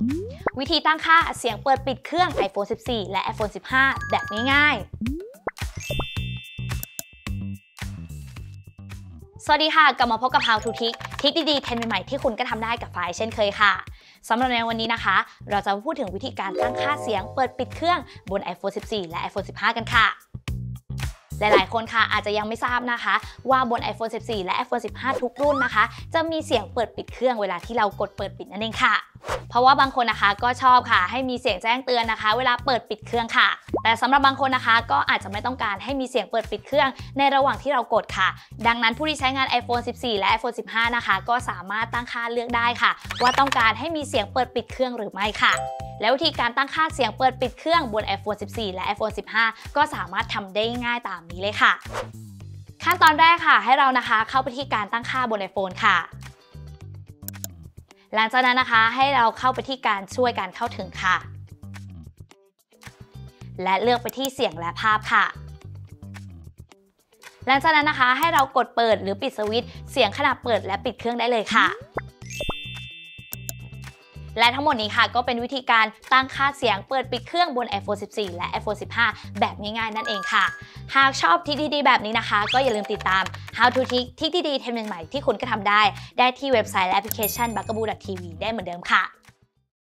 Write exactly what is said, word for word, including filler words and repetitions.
วิธีตั้งค่าเสียงเปิดปิดเครื่อง ไอโฟน สิบสี่ และ ไอโฟน สิบห้า แบบง่ายๆสวัสดีค่ะกลับมาพบกับ How to Trick ทริคดีๆเทรนด์ใหม่ๆที่คุณก็ทำได้กับไฟล์เช่นเคยค่ะสำหรับในวันนี้นะคะเราจะมาพูดถึงวิธีการตั้งค่าเสียงเปิดปิดเครื่องบน ไอโฟน สิบสี่ และ ไอโฟน สิบห้า กันค่ะหลายๆคนค่ะอาจจะยังไม่ทราบนะคะว่าบน ไอโฟน สิบสี่ และ ไอโฟน สิบห้า ทุกรุ่นนะคะจะมีเสียงเปิดปิดเครื่องเวลาที่เรากดเปิดปิดนั่นเองค่ะเพราะว่าบางคนนะคะก็ชอบค่ะให้มีเสียงแจ้งเตือนนะคะเวลาเปิดปิดเครื่องค่ะแต่สำหรับบางคนนะคะก็อาจจะไม่ต้องการให้มีเสียงเปิดปิดเครื่องในระหว่างที่เรากดค่ะดังนั้นผู้ที่ใช้งาน ไอโฟน สิบสี่ และ ไอโฟน สิบห้า นะคะก็สามารถตั้งค่าเลือกได้ค่ะว่าต้องการให้มีเสียงเปิดปิดเครื่องหรือไม่ค่ะแล้ววิธีการตั้งค่าเสียงเปิดปิดเครื่องบน ไอโฟน สิบสี่ และ ไอโฟน สิบห้า ก็สามารถทำได้ง่ายตามนี้เลยค่ะขั้นตอนแรกค่ะให้เรานะคะเข้าไปที่การตั้งค่าบน iPhone ค่ะหลังจากนั้นนะคะให้เราเข้าไปที่การช่วยการเข้าถึงค่ะและเลือกไปที่เสียงและภาพค่ะหลังจากนั้นนะคะให้เรากดเปิดหรือปิดสวิตช์เสียงขณะเปิดและปิดเครื่องได้เลยค่ะและทั้งหมดนี้ค่ะก็เป็นวิธีการตั้งค่าเสียงเปิดปิดเครื่องบน ไอโฟน สิบสี่ และ ไอโฟน สิบห้า แบบง่ายๆนั่นเองค่ะหากชอบทริคดีๆแบบนี้นะคะก็อย่าลืมติดตาม How to Trick ทริคดีๆเทรนด์ใหม่ๆที่คุณก็ทำได้ได้ที่เว็บไซต์และแอปพลิเคชัน บักกะบู ดอท ที วี ได้เหมือนเดิมค่ะ